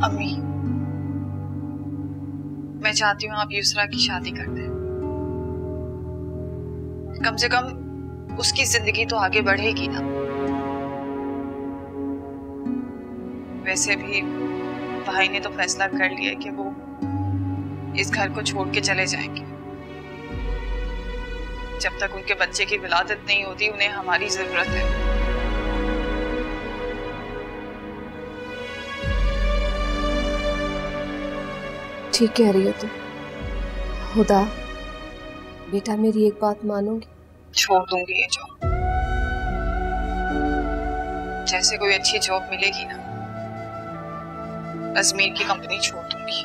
अम्मी, मैं चाहती हूँ आप युसरा की शादी कर दें। कम से कम उसकी जिंदगी तो आगे बढ़ेगी ना। वैसे भी भाई ने तो फैसला कर लिया कि वो इस घर को छोड़ के चले जाएंगे। जब तक उनके बच्चे की विलादत नहीं होती उन्हें हमारी जरूरत है। ठीक कह रही हो तुम। खुदा बेटा मेरी एक बात मानोगी? छोड़ दूंगी ये जॉब। जैसे कोई अच्छी जॉब मिलेगी ना, अजमेर की कंपनी छोड़ दूंगी।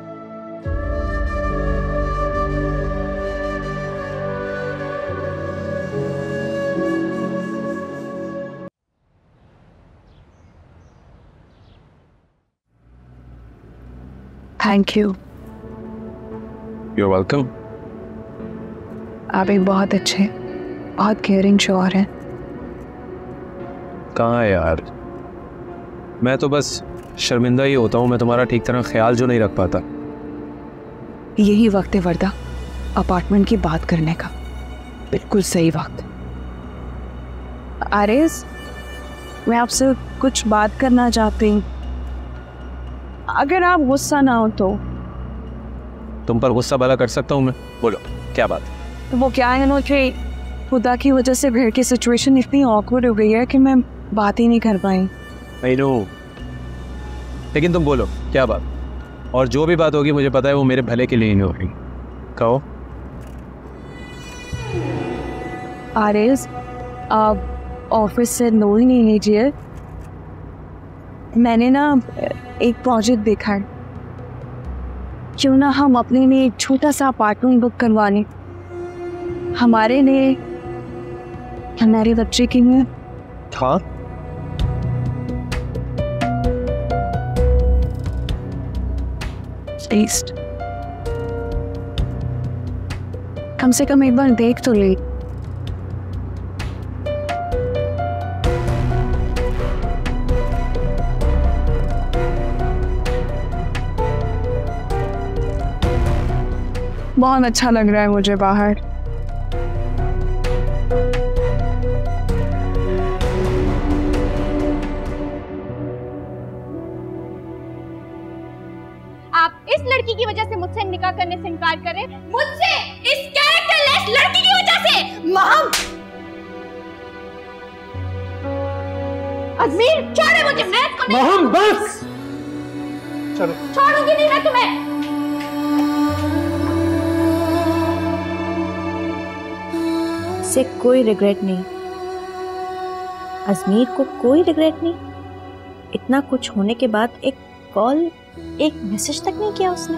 Thank you. You're welcome. आप एक बहुत अच्छे, बहुत केयरिंग शौहर हैं। कहाँ है यार, मैं तो बस शर्मिंदा ही होता हूँ। मैं तुम्हारा ठीक तरह ख्याल जो नहीं रख पाता। यही वक्त है वर्दा अपार्टमेंट की बात करने का, बिल्कुल सही वक्त। आरिस, मैं आपसे कुछ बात करना चाहती हूँ, अगर आप गुस्सा ना हो तो। तुम पर गुस्सा भला कर सकता हूँ मैं? बोलो क्या बात? तो वो क्या है ना कि खुदा की वजह से घर की सिचुएशन इतनी ऑकवर्ड हो गई है कि मैं बात ही नहीं कर पाई। आई नो, लेकिन तुम बोलो क्या बात, और जो भी बात होगी मुझे पता है वो मेरे भले के लिए ही होगी। कहो। आरिस, आप ऑफिस से लोन नहीं लीजिए। मैंने ना एक प्रोजेक्ट देखा है, क्यों ना हम अपने लिए एक छोटा सा अपार्टमेंट बुक करवा लें, हमारे लिए, हमारे बच्चे के लिए। हाँ, टेस्ट कम से कम एक बार देख तो ले। बहुत अच्छा लग रहा है मुझे बाहर। आप इस लड़की की वजह से मुझसे निकाह करने से इनकार कर रहे हैं? मुझसे, इस कैरेक्टरलेस लड़की की वजह से? माम, अजमीर छोड़े मुझे, मैं इसको नहीं। माम बस, चलो। छोड़ूंगी नहीं मैं तुम्हें। से कोई रिग्रेट नहीं, अजमीर को कोई रिग्रेट नहीं। इतना कुछ होने के बाद एक कॉल, एक मैसेज तक नहीं किया उसने।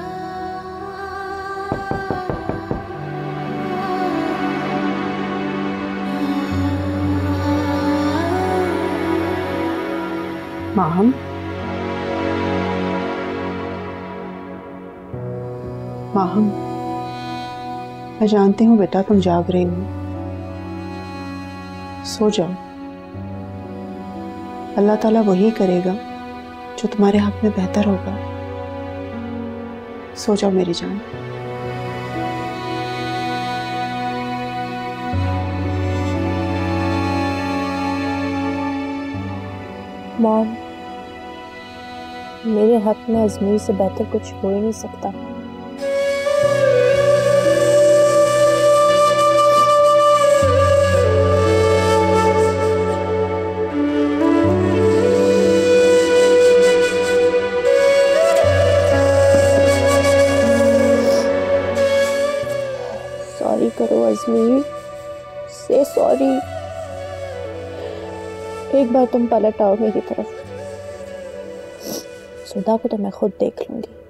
माम, माहम, मैं जानती हूँ बेटा तुम जाग रही हो, सो जाओ। अल्लाह ताला वही करेगा जो तुम्हारे हक में बेहतर होगा। सो जाओ मेरी जान। मॉम, मेरे हक में अजमीर से बेहतर कुछ हो ही नहीं सकता। सॉरी करो अजमीर, से सॉरी। एक बार तुम पलट आओ मेरी तरफ, सुधा को तो मैं खुद देख लूंगी।